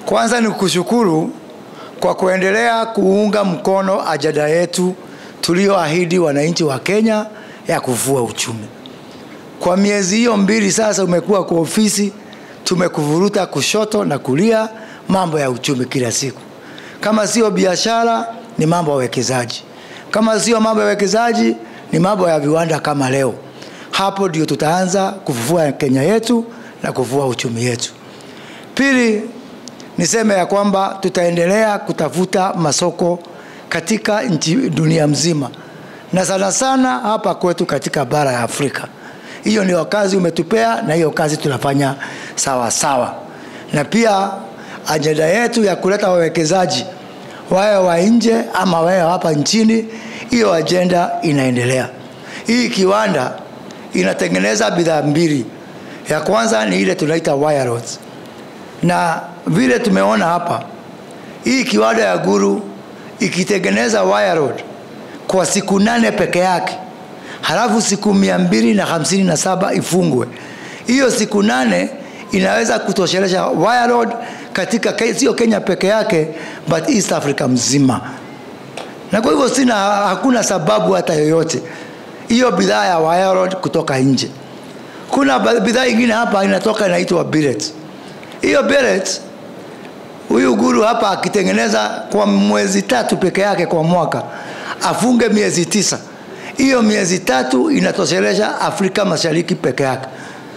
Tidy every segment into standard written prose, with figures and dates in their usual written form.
Kwanza ni kushukuru kwa kuendelea kuunga mkono ajenda yetu tulioahidi wananchi wa Kenya ya kufufua uchumi. Kwa miezi hiyo 2 sasa umekuwa kwa ofisi, tumekuvuruta kushoto na kulia mambo ya uchumi kila siku. Kama sio biashara ni mambo ya wekezaji. Kama sio mambo ya wekezaji ni mambo ya viwanda kama leo. Hapo ndio tutaanza kufufua Kenya yetu na kufufua uchumi yetu. Pili, niseme ya kwamba tutaendelea kutafuta masoko katika dunia mzima. Na sana sana hapa kwetu katika bara ya Afrika. Hiyo ndio kazi umetupea na hiyo kazi tunafanya sawa sawa. Na pia ajenda yetu ya kuleta wawekezaji wawe wa nje ama wawe hapa nchini, hiyo ajenda inaendelea. Hii kiwanda inatengeneza bidhaa 2. Ya kwanza ni ile tunaita wire rods. Na vile tumeona hapa, hii kiwanda ya Guru ikitengeneza wire rod kwa siku 8 peke yake, halafu siku 257 ifungwe. Hiyo siku 8 inaweza kutosheleza wire rod katika sio Kenya peke yake but East Africa mzima. Na kwa hivyo hakuna sababu hata yoyote hiyo bidhaa ya wire rod kutoka nje. Kuna bidhaa nyingine hapa inatoka inaitwa billet. Hiyo billet huyu Guru hapa akitengeneza kwa mwezi 3 peke yake kwa mwaka, afunge miezi 9. Hiyo miezi 3 inatosheleza Afrika Mashariki peke yake.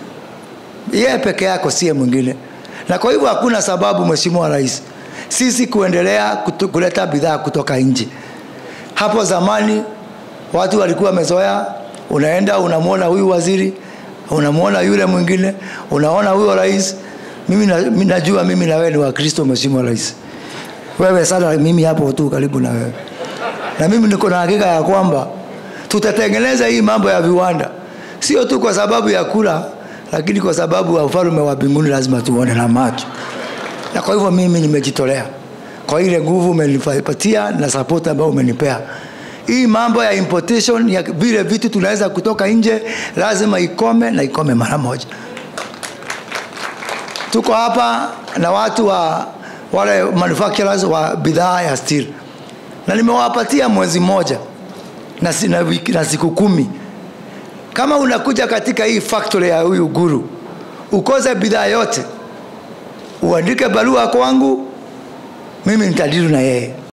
Yeye peke yake si mwingine. Na kwa hivyo hakuna sababu Mheshimiwa Rais sisi kuendelea kuleta bidhaa kutoka nje. Hapo zamani watu walikuwa wamezoea, unaenda unamuona huyu waziri, unamuona yule mwingine, unaona huyo rais. Mimi najua mimi na wewe ni wa Kristo Mheshimiwa Rais. Wewe sana mimi hapo tu karibu na wewe. Na mimi niko na hakika ya kwamba tutatengeneza hii mambo ya viwanda. Sio tu kwa sababu ya kula, lakini kwa sababu ya ufalme wa mbinguni lazima tuone na macho. Na kwa hivyo mimi nimejitolea kwa ile nguvu umenipatia na support ambayo umenipea. Hii mambo ya importation ya vile vitu tunaweza kutoka nje lazima ikome na ikome mara moja. Tuko hapa na watu wa wale manufacturers wa bidhaa ya steel. Na nimewapatia mwezi mmoja na siku 10. Kama unakuja katika hii factory ya huyu Guru, ukoze bidhaa yote, uandike barua kwangu, mimi nitadili na yeye.